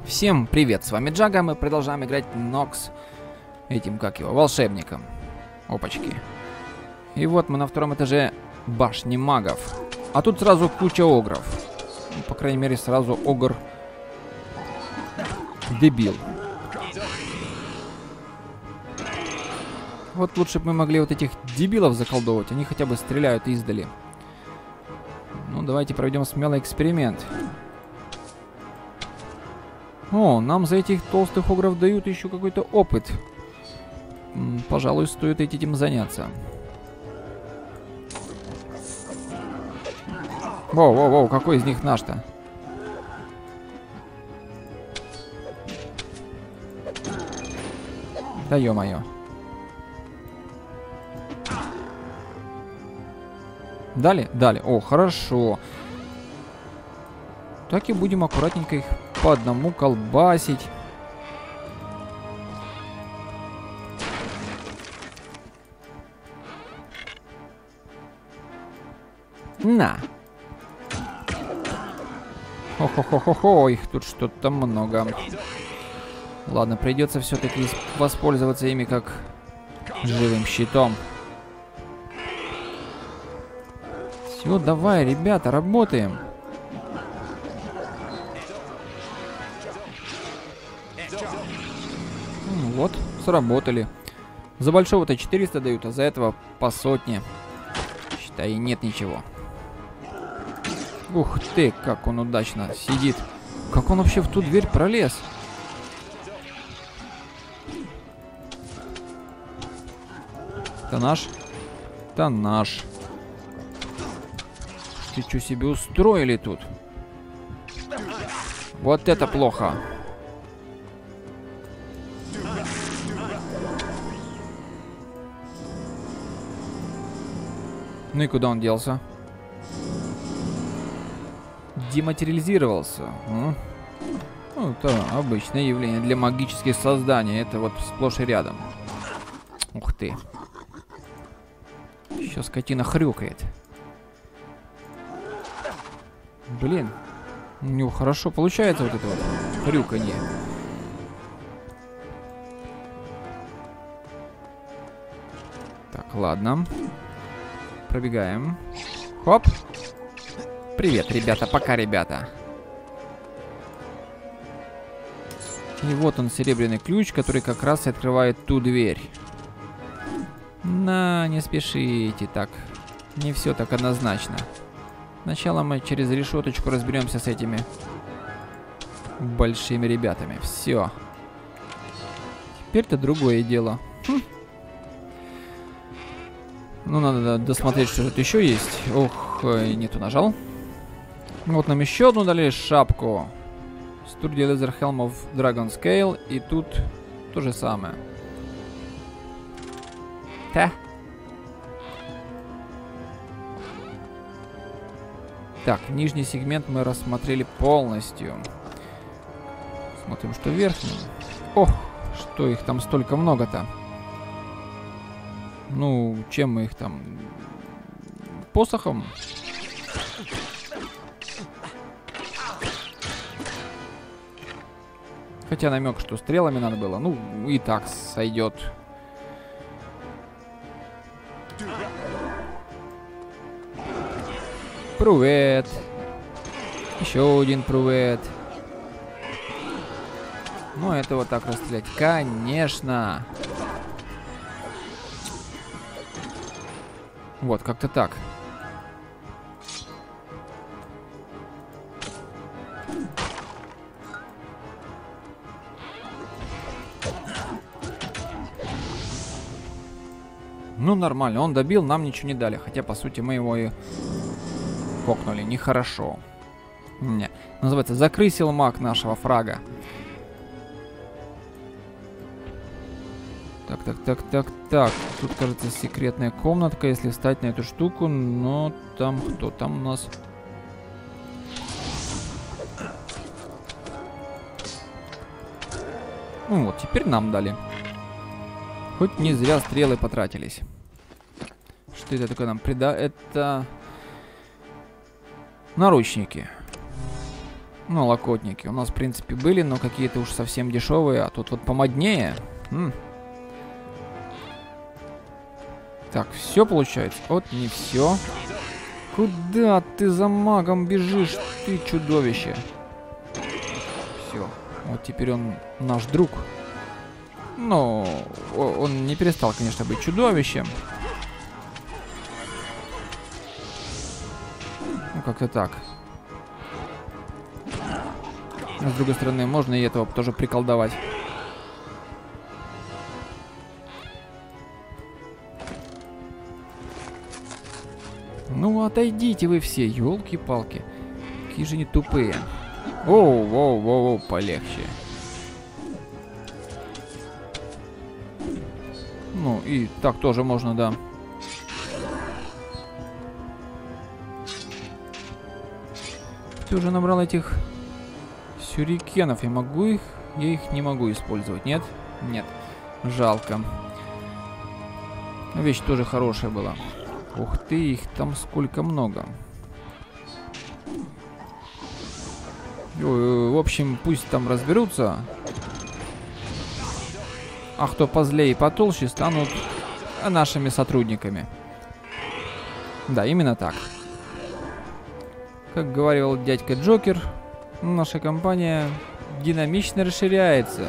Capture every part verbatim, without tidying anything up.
Всем привет, с вами Джага, мы продолжаем играть Нокс этим, как его, волшебником. Опачки. И вот мы на втором этаже башни магов. А тут сразу куча огров. Ну, по крайней мере, сразу огр дебил. Вот лучше бы мы могли вот этих дебилов заколдовывать, они хотя бы стреляют издали. Ну, давайте проведем смелый эксперимент. О, нам за этих толстых огров дают еще какой-то опыт. М, пожалуй, стоит этим заняться. Воу-воу-воу, какой из них наш-то? Да ё-моё. Дали? Дали. О, хорошо. Так и будем аккуратненько их по одному колбасить. На. Хо-хо-хо-хо-хо, их тут что-то много. Ладно, придется все-таки воспользоваться ими как живым щитом. Все, давай, ребята, работаем. Вот, сработали. За большого-то четыреста дают, а за этого по сотне. Считай, нет ничего. Ух ты, как он удачно сидит. Как он вообще в ту дверь пролез? Это наш? Это наш. Ты что себе устроили тут? Вот это плохо. Ну и куда он делся? Дематериализировался. Ну, это обычное явление для магических созданий. Это вот сплошь и рядом. Ух ты. Еще скотина хрюкает. Блин. У него хорошо получается вот это вот хрюканье. Так, ладно. Пробегаем. Хоп. Привет, ребята. Пока, ребята. И вот он, серебряный ключ, который как раз и открывает ту дверь. На, не спешите так. Не все так однозначно. Сначала мы через решеточку разберемся с этими большими ребятами. Все. Теперь-то другое дело. Хм. Ну, надо досмотреть, что тут еще есть. Ох, не ту нажал. Вот нам еще одну дали шапку. Sturdy Leather Helm of Dragon Scale. И тут то же самое. Та. Так, нижний сегмент мы рассмотрели полностью. Смотрим, что верхний. Ох, что их там столько много-то. Ну, чем мы их там? Посохом? Хотя намек, что стрелами надо было. Ну, и так сойдет. Привет. Еще один привет. Ну, это вот так расстрелять. Конечно. Вот, как-то так. Ну, нормально. Он добил, нам ничего не дали. Хотя, по сути, мы его и кокнули. Нехорошо. Не. Называется «Закрысил маг нашего фрага». Так, так, так, так, так. Тут, кажется, секретная комнатка, если встать на эту штуку. Но там кто? Там у нас... Ну вот, теперь нам дали. Хоть не зря стрелы потратились. Что это такое нам прида? Это... Наручники. Ну, локотники у нас, в принципе, были, но какие-то уж совсем дешевые, а тут вот помоднее. М. Так, все получается? Вот не все. Куда ты за магом бежишь, ты чудовище? Все. Вот теперь он наш друг. Но он не перестал, конечно, быть чудовищем. Ну, как-то так. А с другой стороны, можно и этого тоже приколдовать. Ну, отойдите вы все, елки-палки. Какие же они тупые. Оу, воу, воу, воу, полегче. Ну, и так тоже можно, да. Ты уже набрал этих сюрикенов. Я могу их? Я их не могу использовать. Нет? Нет. Жалко. Вещь тоже хорошая была. Ух ты, их там сколько много. В общем, пусть там разберутся. А кто позлее и потолще, станут нашими сотрудниками. Да, именно так. Как говорил дядька Джокер, наша компания динамично расширяется.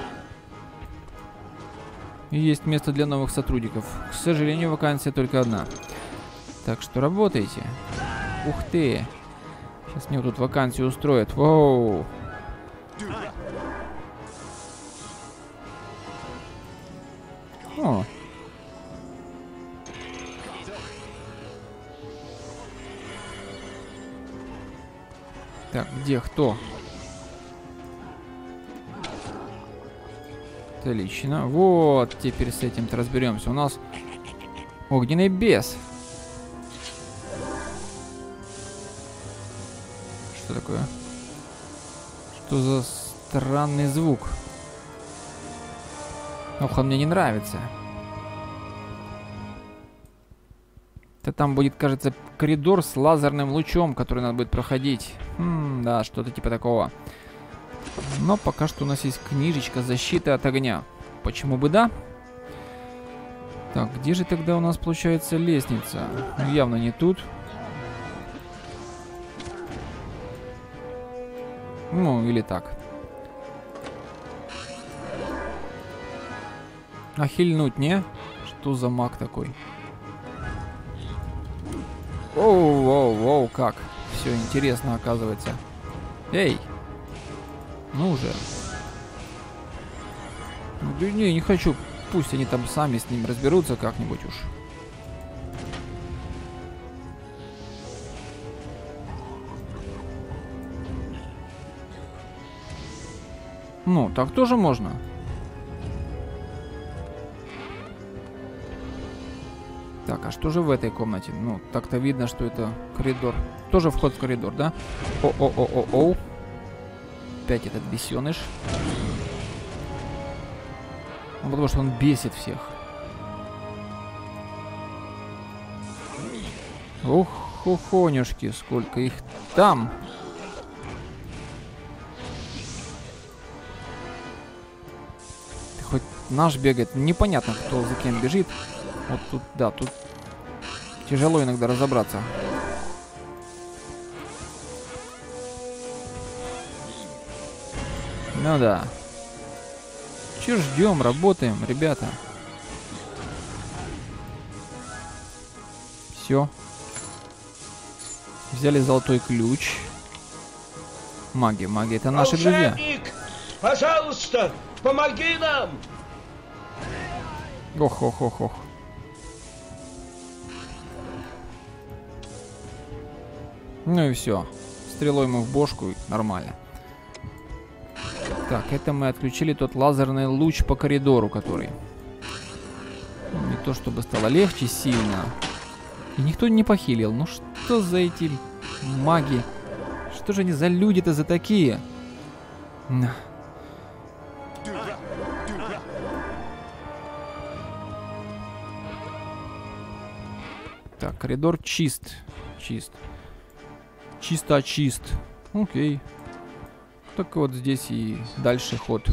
И есть место для новых сотрудников. К сожалению, вакансия только одна. Так что работайте. Ух ты. Сейчас мне тут вакансию устроят. Воу. О. Так, где кто? Отлично. Вот, теперь с этим-то разберемся. У нас огненный бес. Что такое? Что за странный звук? Ох, он мне не нравится. Это там будет, кажется, коридор с лазерным лучом, который надо будет проходить. Хм, да, что-то типа такого. Но пока что у нас есть книжечка защиты от огня. Почему бы да? Так, где же тогда у нас получается лестница? Ну, явно не тут. Ну, или так. А хильнуть не? Что за маг такой? Оу, оу, оу, как? Все интересно, оказывается. Эй! Ну уже. Да не, не хочу. Пусть они там сами с ним разберутся как-нибудь уж. Ну, так тоже можно. Так, а что же в этой комнате? Ну, так-то видно, что это коридор. Тоже вход в коридор, да? О-о-о-о-о. Опять этот бесеныш. Ну, потому что он бесит всех. Ух, хохонюшки, сколько их там. Ты хоть наш бегает. Непонятно, кто за кем бежит. Вот тут, да, тут тяжело иногда разобраться. Ну да. Че ждем, работаем, ребята. Все. Взяли золотой ключ. Маги, маги, это наши друзья. Пожалуйста, помоги нам! Ох, ох, ох, ох. Ну и все. Стрелой ему в бошку, и нормально. Так, это мы отключили тот лазерный луч по коридору, который... Ну, не то чтобы стало легче сильно. И никто не похилил. Ну что за эти маги? Что же они за люди-то за такие? Так, коридор чист. Чист. Чисто чист. Окей. так вот здесь и дальше ход.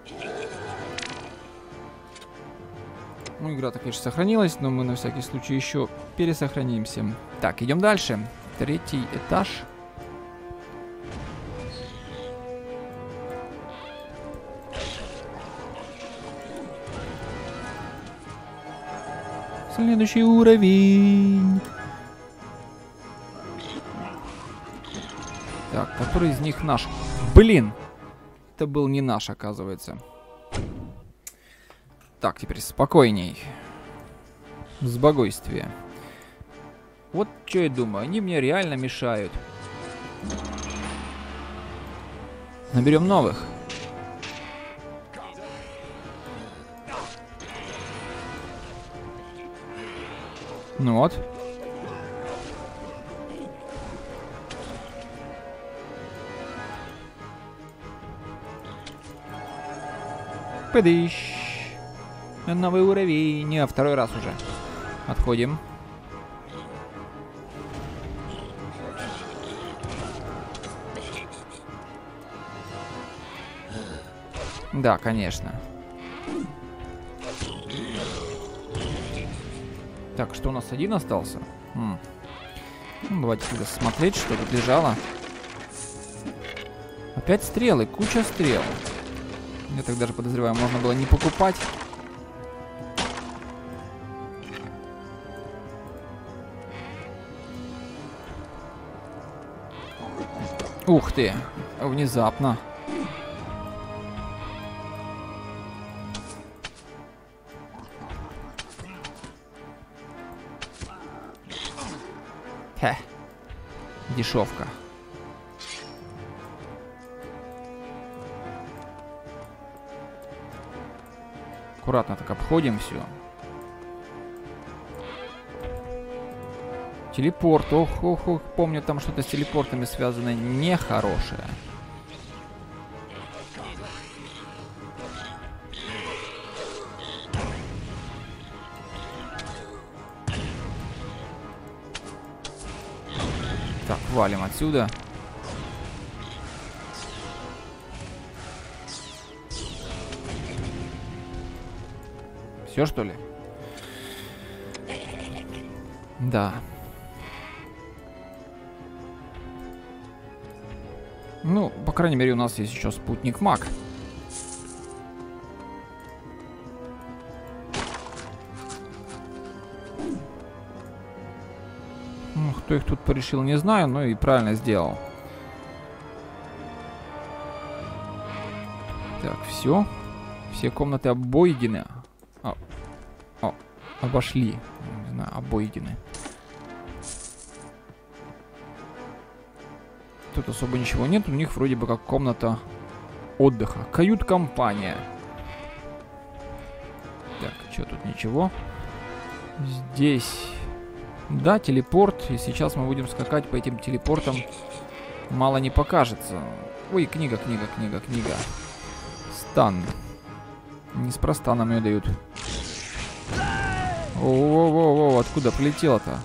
Ну, игра-то, конечно, сохранилась, но мы на всякий случай еще пересохранимся. Так, идем дальше. Третий этаж. Следующий уровень. Так, который из них наш? Блин! Это был не наш, оказывается. Так, теперь спокойней. Спокойствие. Вот что я думаю, они мне реально мешают. Наберем новых. Ну вот. Пыдыщ. Новый уровень. Не, второй раз уже. Отходим. Да, конечно. Так, что у нас один остался? М. Ну, давайте тогда смотреть, что тут лежало. Опять стрелы, куча стрел. Я так даже подозреваю, можно было не покупать. Ух ты, внезапно. Хе, дешевка. Аккуратно так обходим все. Телепорт. Ох, ох, ох. Помню, там что-то с телепортами связано нехорошее. Так, валим отсюда. Все, что ли? Да. Ну, по крайней мере, у нас есть еще спутник Маг. Ну, кто их тут порешил, не знаю, но и правильно сделал. Так, все. Все комнаты обойдены. О, о, обошли. Не знаю, обойдены. Тут особо ничего нет. У них вроде бы как комната отдыха. Кают-компания. Так, что тут ничего? Здесь... Да, телепорт. И сейчас мы будем скакать по этим телепортам. Мало не покажется. Ой, книга, книга, книга, книга. Стан. Неспроста нам ее дают. О-о-о-о, откуда полетело-то?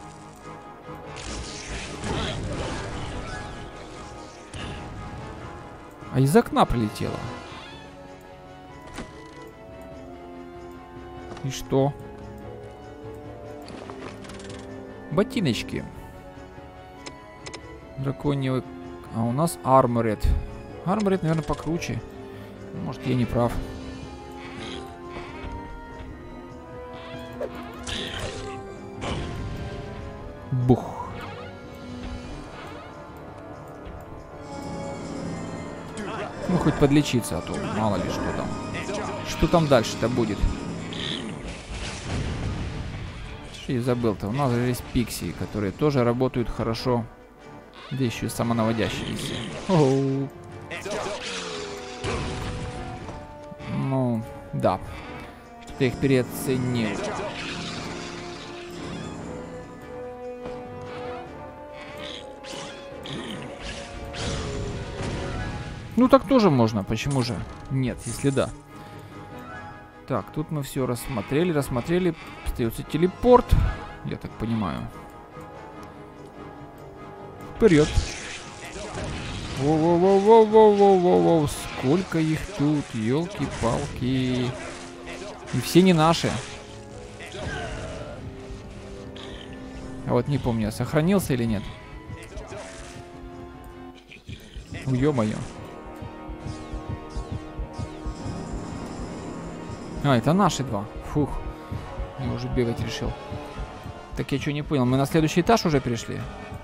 А из окна прилетело. И что? Ботиночки. Драконьевый. А у нас Armored. Armored, наверное, покруче. Может, я не прав. Бух. Ну, хоть подлечиться, а то мало ли что там. Что там дальше-то будет? Что я забыл-то? У нас же есть пикси, которые тоже работают хорошо. Да еще и самонаводящиеся. Оу. Ну, да. Что-то их переоценил. Ну так тоже можно, почему же нет, если да. Так, тут мы все рассмотрели, рассмотрели. Остается телепорт, я так понимаю. Вперед. Воу-воу-воу-воу-воу-воу-воу. Сколько их тут, елки-палки. И все не наши. А вот не помню, сохранился или нет. Ё-моё. А, это наши два. Фух. Я уже бегать решил. Так я что не понял, мы на следующий этаж уже перешли?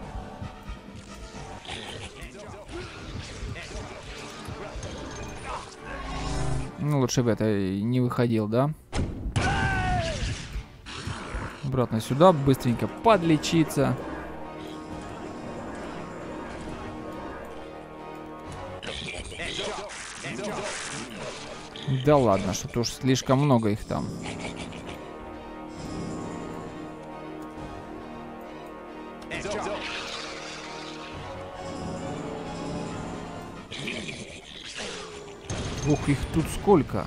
Ну, лучше бы это не выходил, да? Обратно сюда, быстренько подлечиться. Да ладно, что-то уж слишком много их там. Ух, их тут сколько.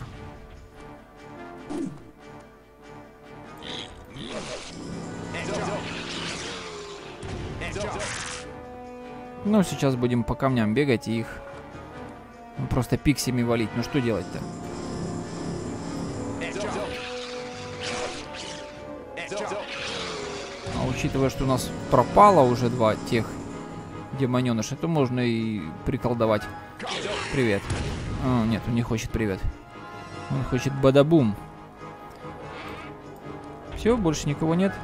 Ну, сейчас будем по камням бегать и их ну, просто пиксиями валить. Ну, что делать-то? А учитывая, что у нас пропало уже два тех демоненыша, то можно и приколдовать. Привет. А, нет, он не хочет привет. Он хочет бадабум. Все, больше никого нет.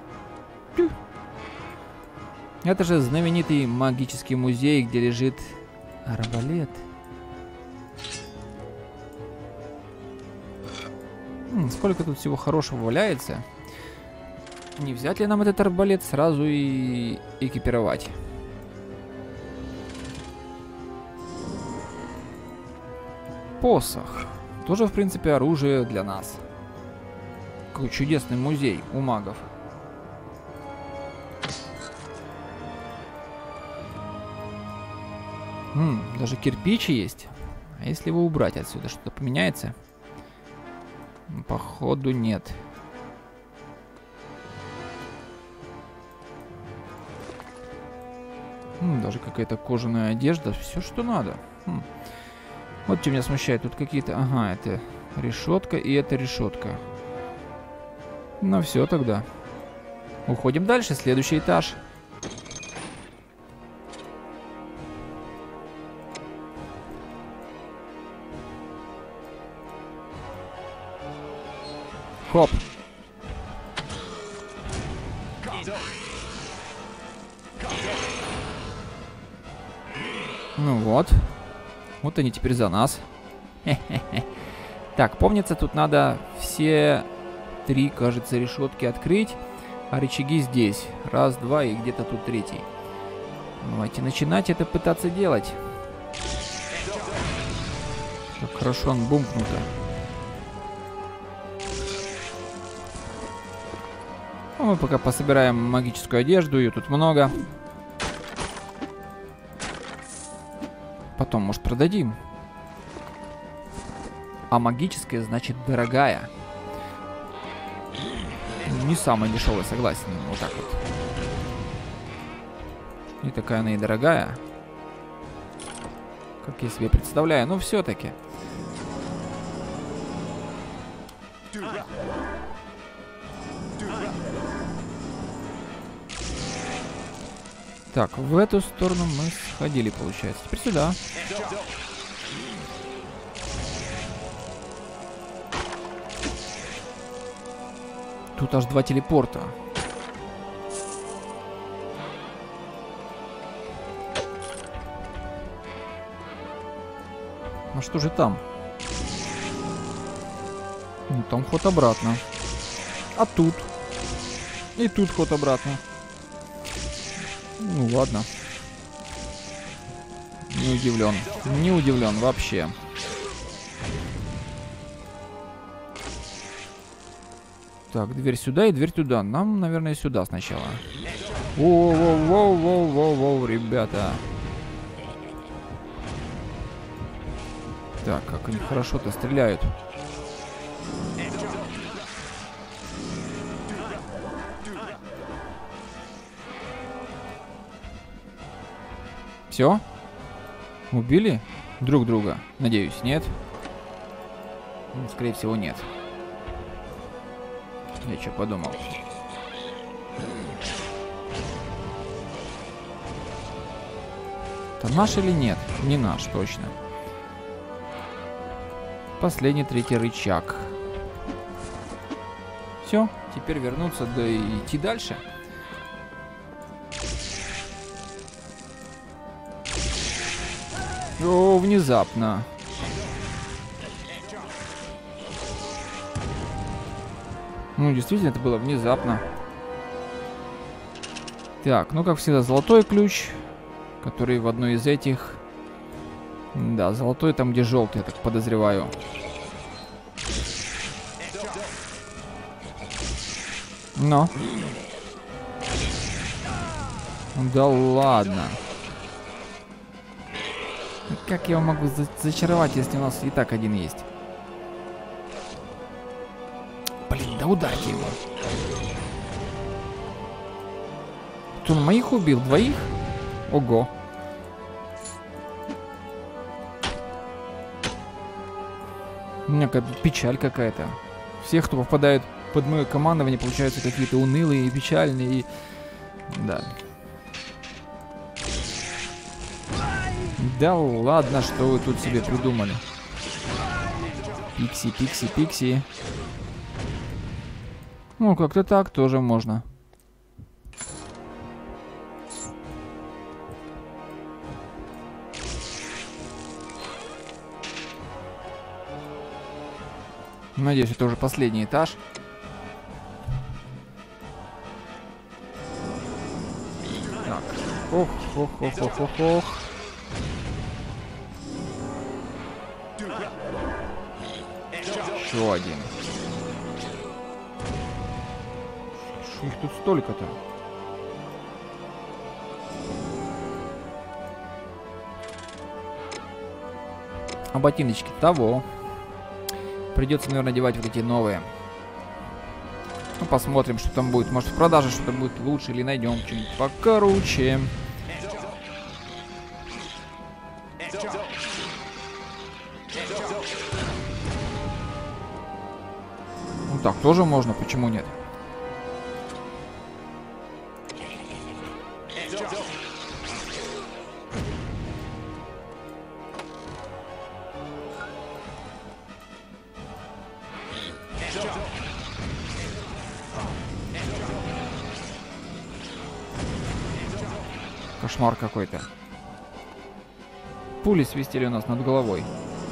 Это же знаменитый магический музей, где лежит арбалет. М, сколько тут всего хорошего валяется. Не взять ли нам этот арбалет сразу и экипировать? Посох. Тоже, в принципе, оружие для нас. Какой чудесный музей у магов. М, даже кирпичи есть. А если его убрать отсюда, что-то поменяется? Походу нет. М, даже какая-то кожаная одежда. Все, что надо. М. Вот что меня смущает. Тут какие-то... Ага, это решетка и это решетка. Ну все тогда. Уходим дальше. Следующий этаж. Хоп. Ну вот. Вот они теперь за нас. Хе-хе-хе. Так, помнится, тут надо все три, кажется, решетки открыть. А рычаги здесь. Раз, два и где-то тут третий. Давайте начинать это пытаться делать. Как хорошо он бумкнуто. Ну, мы пока пособираем магическую одежду, ее тут много. Потом, может, продадим. А магическая, значит, дорогая. Не самая дешевая, согласен. Вот так вот. Не такая она и дорогая, как я себе представляю. Но все-таки. Так, в эту сторону мы сходили, получается. Теперь сюда. Тут аж два телепорта. А что же там? Ну, там ход обратно. А тут? И тут ход обратно. Ну ладно. Не удивлен. Не удивлен вообще. Так, дверь сюда и дверь туда. Нам, наверное, сюда сначала. Воу-воу-воу-воу-воу-воу, ребята. Так, как они хорошо-то стреляют. Все? Убили друг друга? Надеюсь, нет? Ну, скорее всего, нет. Я что подумал? Это наш или нет? Не наш, точно. Последний, третий рычаг. Все, теперь вернуться, да и идти дальше. О, внезапно. Ну, действительно, это было внезапно. Так, ну, как всегда, золотой ключ, который в одной из этих... Да, золотой там, где желтый, я так подозреваю. Но. Да ладно. Как я его могу за зачаровать, если у нас и так один есть? Блин, да ударьте его. Кто он моих убил? Двоих? Ого. У меня как печаль какая-то. Всех, кто попадает под мое командование, получаются какие-то унылые и печальные. И... Да. Да ладно, что вы тут себе придумали. Пикси, пикси, пикси. Ну, как-то так тоже можно. Надеюсь, это уже последний этаж. Так. Ох, ох, ох, ох, ох, ох. Еще один. Шо их тут столько-то? А ботиночки того. Придется, наверное, одевать вот эти новые. Ну, посмотрим, что там будет. Может, в продаже что-то будет лучше, или найдем что-нибудь покороче. Ну так, тоже можно, почему нет? Кошмар какой-то. Пули свистели у нас над головой.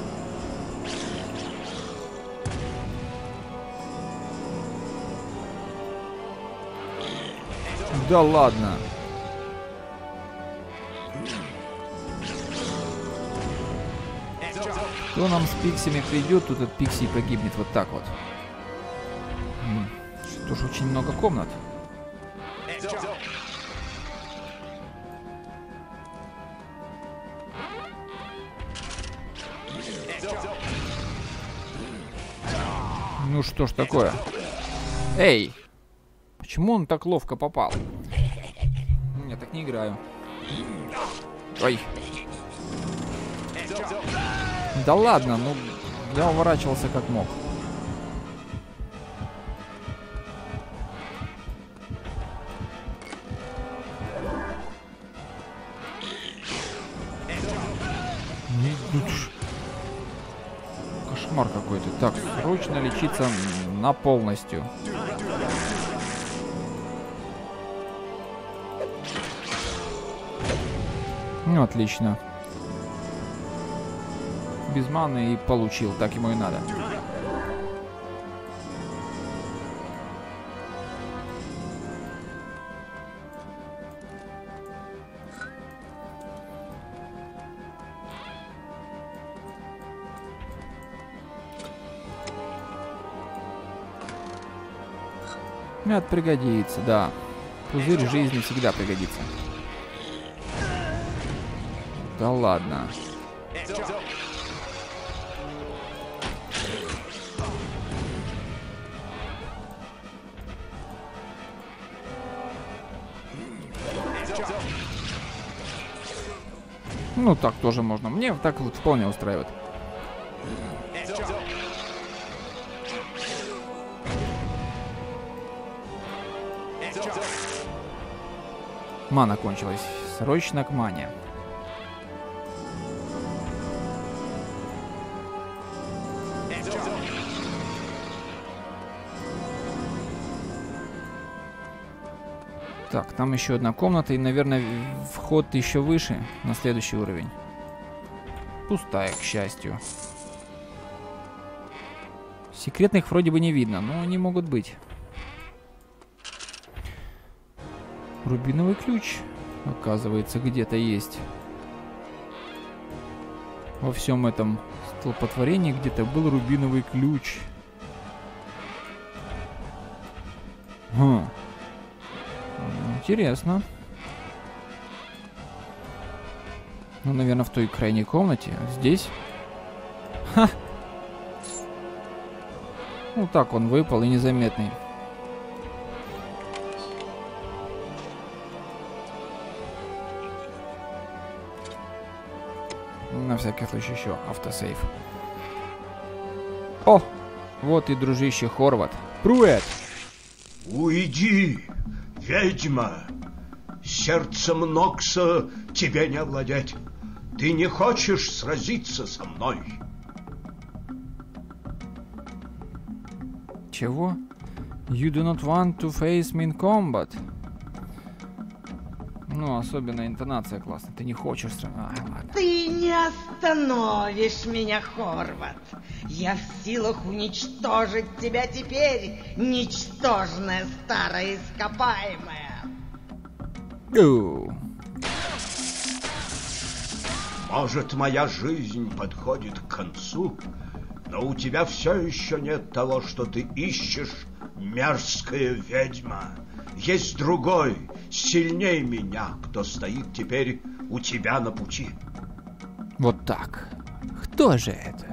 Да ладно. Кто нам с пиксиями придет, тут от пикси погибнет вот так вот. Что ж, очень много комнат. Ну что ж такое? Эй! Почему он так ловко попал? Я так не играю. Ой. Да ладно, ну я уворачивался как мог. Кошмар какой-то. Так, срочно лечиться на полностью. Ну, отлично. Без маны и получил. Так ему и надо. Это пригодится, да. Пузырь жизни всегда пригодится. Да ладно. Ну, так тоже можно. Мне так вот вполне устраивает. Мана кончилась. Срочно к мане. Так, там еще одна комната и, наверное, вход еще выше, на следующий уровень. Пустая, к счастью. Секретных вроде бы не видно, но они могут быть. Рубиновый ключ, оказывается, где-то есть. Во всем этом столпотворении где-то был рубиновый ключ. Хм. Интересно. Ну, наверное, в той крайней комнате. Здесь. Ха! Ну, так он выпал и незаметный. На всякий случай еще автосейв. О! Вот и дружище Хорват. Привет! Уйди, ведьма! Сердцем Нокса тебе не овладеть. Ты не хочешь сразиться со мной? Чего? You do not want to face me in combat. Ну, особенно интонация классная. Ты не хочешь... А, ладно. Ты не остановишь меня, Хорват. Я в силах уничтожить тебя теперь, ничтожная старая ископаемая. Оу. Может, моя жизнь подходит к концу, но у тебя все еще нет того, что ты ищешь, мерзкая ведьма. Есть другой, сильнее меня, кто стоит теперь у тебя на пути. Вот так. Кто же это?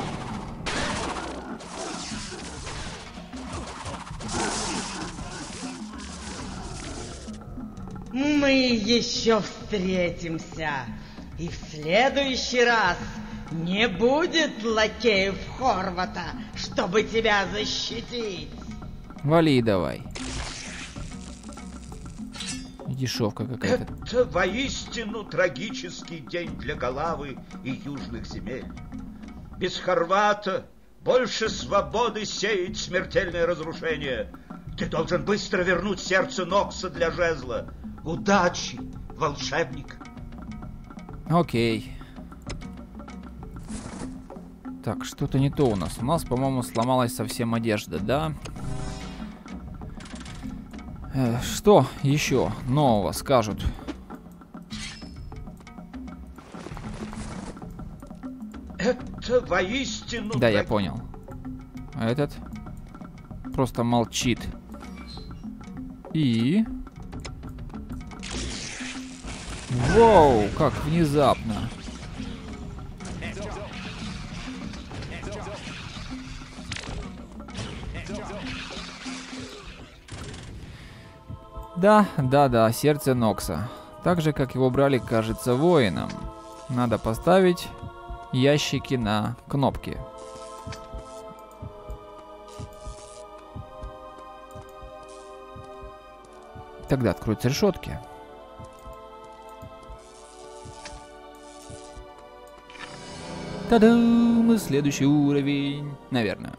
Мы еще встретимся. И в следующий раз не будет лакеев Хорвата, чтобы тебя защитить. Вали давай. Дешевка какая-то. Это воистину трагический день для Галавы и южных земель. Без Хорвата больше свободы сеет смертельное разрушение. Ты должен быстро вернуть сердце Нокса для жезла. Удачи, волшебник. Окей. Так, что-то не то у нас. У нас, по-моему, сломалась совсем одежда, да? Э, что еще нового скажут? Это воистину... Да, я понял. А этот просто молчит. И... Воу, как внезапно. Да, да, да, сердце Нокса. Так же, как его брали, кажется, воином. Надо поставить ящики на кнопки. Тогда откроются решетки. Та-дам! Следующий уровень. Наверное.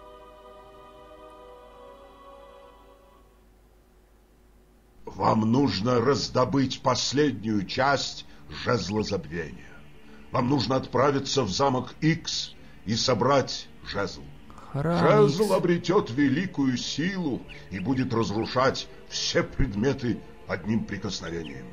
Вам нужно раздобыть последнюю часть жезла забвения. Вам нужно отправиться в замок Икс и собрать жезл. Храм Жезл Икс. обретет великую силу и будет разрушать все предметы одним прикосновением.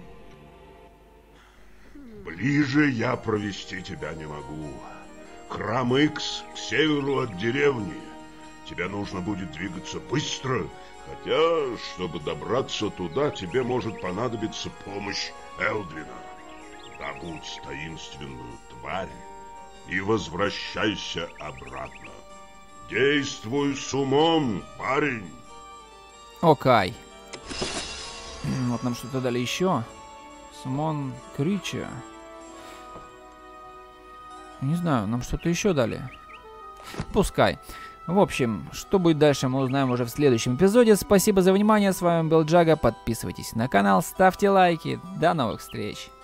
Ближе я провести тебя не могу. Храм Икс к северу от деревни. Тебе нужно будет двигаться быстро, хотя, чтобы добраться туда, тебе может понадобиться помощь Элдвина. Добудь таинственную тварь и возвращайся обратно. Действуй с умом, парень. Окей. Вот нам что-то дали еще. Summon Creature. Не знаю, нам что-то еще дали. Пускай. В общем, что будет дальше, мы узнаем уже в следующем эпизоде. Спасибо за внимание, с вами был Джага. Подписывайтесь на канал, ставьте лайки. До новых встреч.